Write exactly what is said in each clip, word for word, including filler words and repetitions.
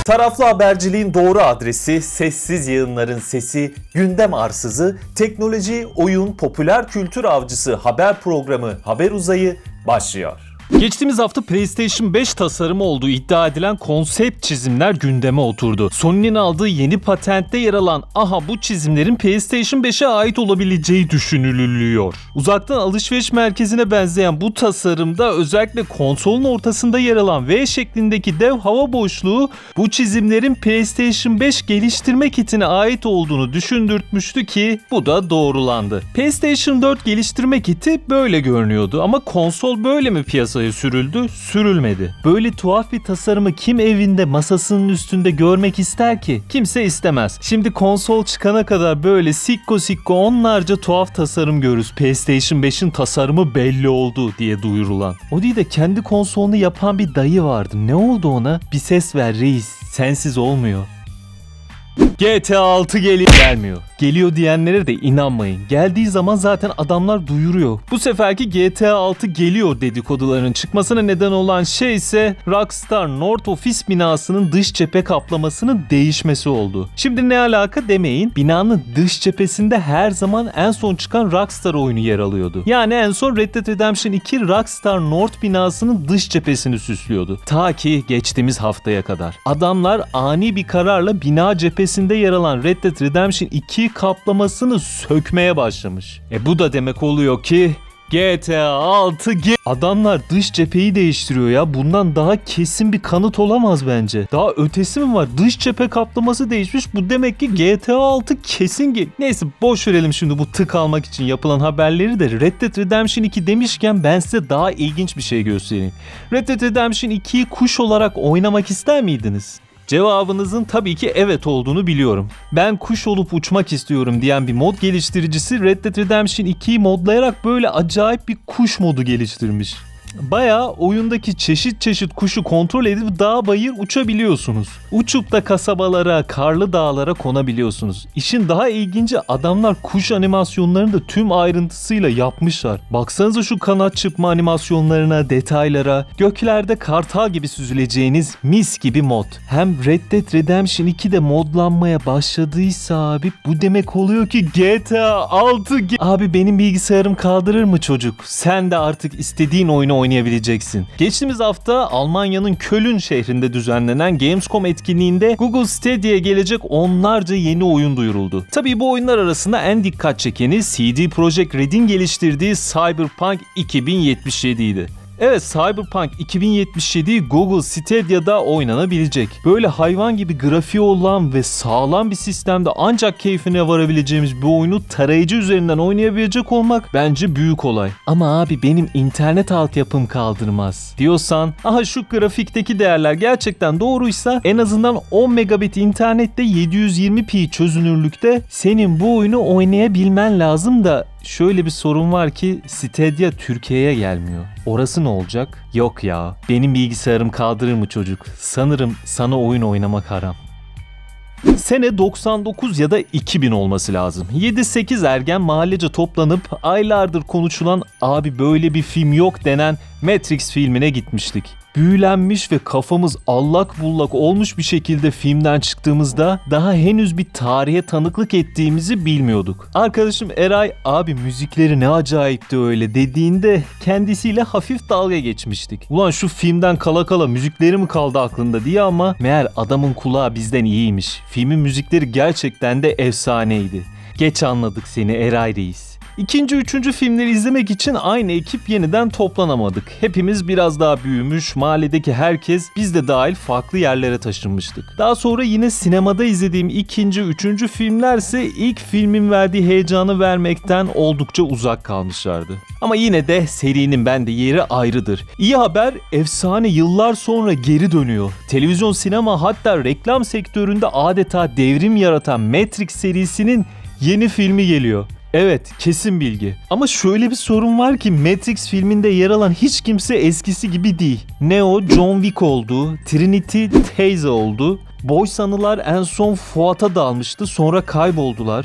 Taraflı haberciliğin doğru adresi, sessiz yayınların sesi, gündem arsızı, teknoloji, oyun, popüler kültür avcısı haber programı Haber Uzayı başlıyor. Geçtiğimiz hafta PlayStation beş tasarımı olduğu iddia edilen konsept çizimler gündeme oturdu. Sony'nin aldığı yeni patentte yer alan aha bu çizimlerin PlayStation beşe ait olabileceği düşünülüyor. Uzaktan alışveriş merkezine benzeyen bu tasarımda özellikle konsolun ortasında yer alan V şeklindeki dev hava boşluğu bu çizimlerin PlayStation beş geliştirme kitine ait olduğunu düşündürtmüştü ki bu da doğrulandı. PlayStation dört geliştirme kiti böyle görünüyordu ama konsol böyle mi piyasaya sürüldü? Sürülmedi. Böyle tuhaf bir tasarımı kim evinde masasının üstünde görmek ister ki? Kimse istemez. Şimdi konsol çıkana kadar böyle sikko sikko onlarca tuhaf tasarım görürüz. PlayStation beşin tasarımı belli oldu diye duyurulan. O değil de kendi konsolunu yapan bir dayı vardı. Ne oldu ona? Bir ses ver reis. Sensiz olmuyor. G T A altı geliyor. Gelmiyor. Geliyor diyenlere de inanmayın. Geldiği zaman zaten adamlar duyuruyor. Bu seferki G T A altı geliyor dedikoduların çıkmasına neden olan şey ise Rockstar North Office binasının dış cephe kaplamasının değişmesi oldu. Şimdi ne alaka demeyin. Binanın dış cephesinde her zaman en son çıkan Rockstar oyunu yer alıyordu. Yani en son Red Dead Redemption iki Rockstar North binasının dış cephesini süslüyordu. Ta ki geçtiğimiz haftaya kadar. Adamlar ani bir kararla bina cephesinde yer alan Red Dead Redemption iki kaplamasını sökmeye başlamış. E bu da demek oluyor ki G T A altı ge- Adamlar dış cepheyi değiştiriyor ya. Bundan daha kesin bir kanıt olamaz bence. Daha ötesi mi var? Dış cephe kaplaması değişmiş. Bu demek ki G T A altı kesin gel. Neyse boş verelim şimdi bu tık almak için yapılan haberleri de. Red Dead Redemption iki demişken ben size daha ilginç bir şey göstereyim. Red Dead Redemption ikiyi kuş olarak oynamak ister miydiniz? Cevabınızın tabii ki evet olduğunu biliyorum. Ben kuş olup uçmak istiyorum diyen bir mod geliştiricisi Red Dead Redemption ikiyi modlayarak böyle acayip bir kuş modu geliştirmiş. Bayağı oyundaki çeşit çeşit kuşu kontrol edip dağ bayır uçabiliyorsunuz. Uçup da kasabalara, karlı dağlara konabiliyorsunuz. İşin daha ilginci adamlar kuş animasyonlarını da tüm ayrıntısıyla yapmışlar. Baksanıza şu kanat çırpma animasyonlarına, detaylara, göklerde kartal gibi süzüleceğiniz mis gibi mod. Hem Red Dead Redemption iki de modlanmaya başladıysa abi bu demek oluyor ki G T A altı... Ge- abi benim bilgisayarım kaldırır mı çocuk? Sen de artık istediğin oyunu oynayabileceksin. Geçtiğimiz hafta Almanya'nın Köln şehrinde düzenlenen Gamescom etkinliğinde Google Stadia'ya gelecek onlarca yeni oyun duyuruldu. Tabii bu oyunlar arasında en dikkat çekeni C D Projekt Red'in geliştirdiği Cyberpunk iki bin yetmiş yedi idi. Evet, Cyberpunk iki bin yetmiş yedi Google Stadia'da oynanabilecek. Böyle hayvan gibi grafiği olan ve sağlam bir sistemde ancak keyfine varabileceğimiz bir oyunu tarayıcı üzerinden oynayabilecek olmak bence büyük olay. Ama abi benim internet altyapım kaldırmaz diyorsan, aha şu grafikteki değerler gerçekten doğruysa en azından on megabit internette yedi yüz yirmi p çözünürlükte senin bu oyunu oynayabilmen lazım da şöyle bir sorun var ki Stadia Türkiye'ye gelmiyor. Orası ne olacak? Yok ya, benim bilgisayarım kaldırır mı çocuk? Sanırım sana oyun oynamak haram. Sene doksan dokuz ya da iki bin olması lazım. yedi sekiz ergen mahallece toplanıp aylardır konuşulan abi böyle bir film yok denen Matrix filmine gitmiştik. Büyülenmiş ve kafamız allak bullak olmuş bir şekilde filmden çıktığımızda daha henüz bir tarihe tanıklık ettiğimizi bilmiyorduk. Arkadaşım Eray abi müzikleri ne acayipti öyle dediğinde kendisiyle hafif dalga geçmiştik. Ulan şu filmden kala kala müzikleri mi kaldı aklında diye ama meğer adamın kulağı bizden iyiymiş. Filmin müzikleri gerçekten de efsaneydi. Geç anladık seni Eray Reis. İkinci, üçüncü filmleri izlemek için aynı ekip yeniden toplanamadık. Hepimiz biraz daha büyümüş, mahalledeki herkes biz de dahil farklı yerlere taşınmıştık. Daha sonra yine sinemada izlediğim ikinci, üçüncü filmlerse ilk filmin verdiği heyecanı vermekten oldukça uzak kalmışlardı. Ama yine de serinin bende yeri ayrıdır. İyi haber, efsane yıllar sonra geri dönüyor. Televizyon, sinema hatta reklam sektöründe adeta devrim yaratan Matrix serisinin yeni filmi geliyor. Evet, kesin bilgi. Ama şöyle bir sorun var ki Matrix filminde yer alan hiç kimse eskisi gibi değil. Neo, John Wick oldu, Trinity, Teyze oldu. Boy sanılar en son Fuat'a dalmıştı, sonra kayboldular.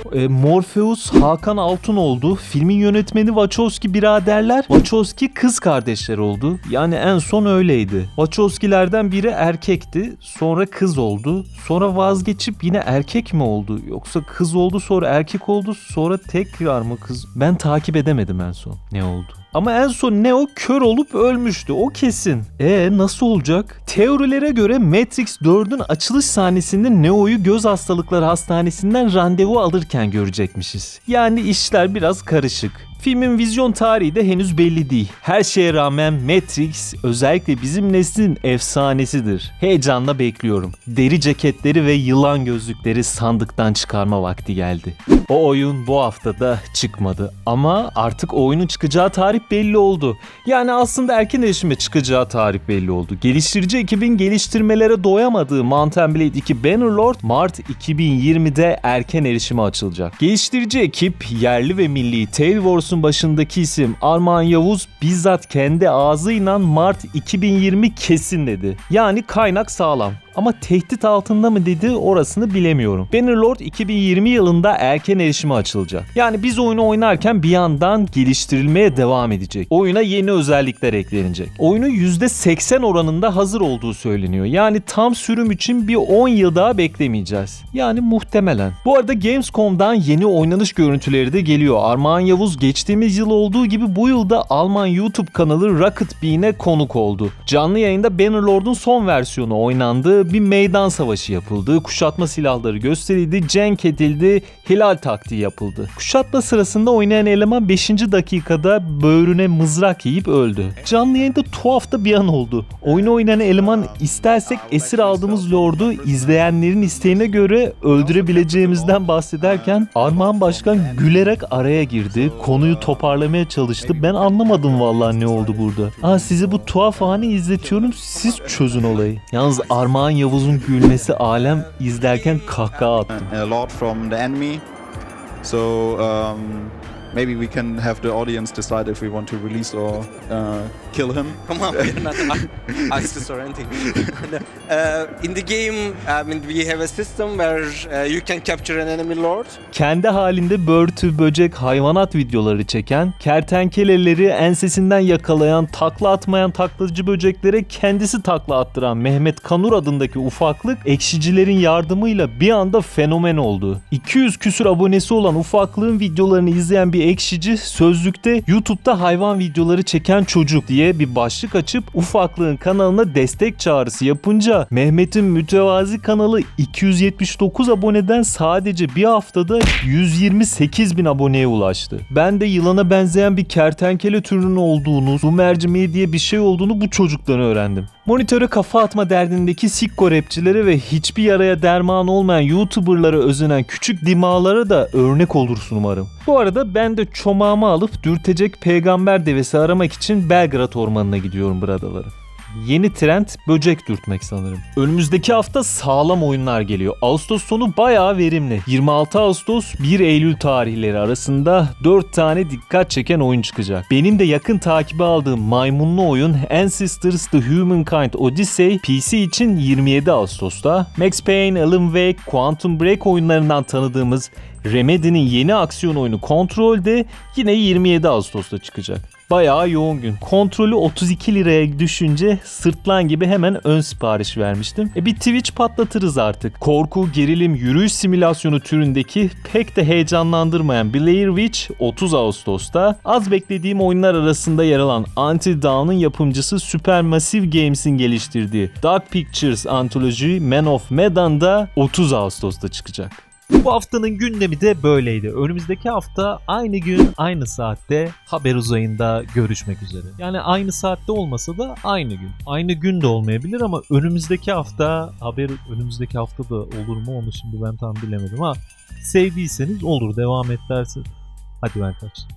E, Morpheus Hakan Altun oldu. Filmin yönetmeni Wachowski biraderler. Wachowski kız kardeşler oldu. Yani en son öyleydi. Wachowski'lerden biri erkekti. Sonra kız oldu. Sonra vazgeçip yine erkek mi oldu? Yoksa kız oldu sonra erkek oldu. Sonra tekrar mı kız? Ben takip edemedim en son ne oldu. Ama en son Neo kör olup ölmüştü. O kesin. E nasıl olacak? Teorilere göre Matrix dördün açılış sahnesinde Neo'yu göz hastalıkları hastanesinden randevu alırken görecekmişiz. Yani işler biraz karışık. Filmin vizyon tarihi de henüz belli değil. Her şeye rağmen Matrix özellikle bizim neslin efsanesidir. Heyecanla bekliyorum. Deri ceketleri ve yılan gözlükleri sandıktan çıkarma vakti geldi. O oyun bu haftada çıkmadı ama artık oyunun çıkacağı tarih belli oldu. Yani aslında erken erişime çıkacağı tarih belli oldu. Geliştirici ekibin geliştirmelere doyamadığı Mount and Blade iki Bannerlord Mart iki bin yirmide erken erişime açılacak. Geliştirici ekip yerli ve milli Tail Wars'un başındaki isim Armağan Yavuz bizzat kendi ağzıyla Mart iki bin yirmi kesin dedi. Yani kaynak sağlam. Ama tehdit altında mı dedi orasını bilemiyorum. Bannerlord iki bin yirmi yılında erken erişime açılacak. Yani biz oyunu oynarken bir yandan geliştirilmeye devam edecek. Oyuna yeni özellikler eklenecek. Oyunun yüzde seksen oranında hazır olduğu söyleniyor. Yani tam sürüm için bir on yıl daha beklemeyeceğiz. Yani muhtemelen. Bu arada Gamescom'dan yeni oynanış görüntüleri de geliyor. Armağan Yavuz geçtiğimiz yıl olduğu gibi bu yılda Alman YouTube kanalı Rocket Bean'e konuk oldu. Canlı yayında Bannerlord'un son versiyonu oynandı. Bir meydan savaşı yapıldı, kuşatma silahları gösterildi, cenk edildi, hilal taktiği yapıldı. Kuşatma sırasında oynayan eleman beşinci dakikada böğrüne mızrak yiyip öldü. Canlı yayında tuhaf da bir an oldu. Oyunu oynayan eleman istersek esir aldığımız lordu izleyenlerin isteğine göre öldürebileceğimizden bahsederken Armağan Başkan gülerek araya girdi, konuyu toparlamaya çalıştı. Ben anlamadım vallahi ne oldu burada. Aa, size bu tuhaf anı izletiyorum, siz çözün olayı. Yalnız Armağan Yavuz'un gülmesi alem izlerken kahkaha attı. A lot from the enemy. So um, maybe we can have the audience decide if we want to release or uh, kill him. Come on, we're not access or anything. uh, in the game, I mean, we have a system where uh, you can capture an enemy lord. Kendi halinde börtü, böcek, hayvanat videoları çeken, kertenkeleleri ensesinden yakalayan, takla atmayan taklacı böceklere kendisi takla attıran Mehmet Kanur adındaki ufaklık ekşicilerin yardımıyla bir anda fenomen oldu. iki yüz küsür abonesi olan ufaklığın videolarını izleyen bir ekşici sözlükte YouTube'da hayvan videoları çeken çocuk diye bir başlık açıp ufaklığın kanalına destek çağrısı yapınca Mehmet'in mütevazi kanalı iki yüz yetmiş dokuz aboneden sadece bir haftada yüz yirmi sekiz bin aboneye ulaştı. Ben de yılana benzeyen bir kertenkele türünün olduğunu, su mercimeği diye bir şey olduğunu bu çocuktan öğrendim. Monitöre kafa atma derdindeki sikko rapçilere ve hiçbir yaraya derman olmayan YouTuber'lara özenen küçük dimağlara da örnek olursun umarım. Bu arada ben de çomağımı alıp dürtecek peygamber devesi aramak için Belgrad Ormanı'na gidiyorum bradalarım. Yeni trend böcek dürtmek sanırım. Önümüzdeki hafta sağlam oyunlar geliyor. Ağustos sonu bayağı verimli. yirmi altı Ağustos bir Eylül tarihleri arasında dört tane dikkat çeken oyun çıkacak. Benim de yakın takibi aldığım maymunlu oyun Ancestors The Humankind Odyssey P C için yirmi yedi Ağustos'ta. Max Payne, Alan Wake, Quantum Break oyunlarından tanıdığımız Remedy'nin yeni aksiyon oyunu Control'de yine yirmi yedi Ağustos'ta çıkacak. Bayağı yoğun gün. Kontrolü otuz iki liraya düşünce sırtlan gibi hemen ön sipariş vermiştim. E bir Twitch patlatırız artık. Korku, gerilim, yürüyüş simülasyonu türündeki pek de heyecanlandırmayan Blair Witch otuz Ağustos'ta. Az beklediğim oyunlar arasında yer alan Until Dawn'ın yapımcısı Supermassive Games'in geliştirdiği Dark Pictures Anthology Man of Medan'da otuz Ağustos'ta çıkacak. Bu haftanın gündemi de böyleydi. Önümüzdeki hafta aynı gün, aynı saatte Haber Uzayı'nda görüşmek üzere. Yani aynı saatte olmasa da aynı gün. Aynı gün de olmayabilir ama önümüzdeki hafta, haber önümüzdeki hafta da olur mu onu şimdi ben tam bilemedim ama sevdiyseniz olur, devam et dersin. Hadi ben kaçtım.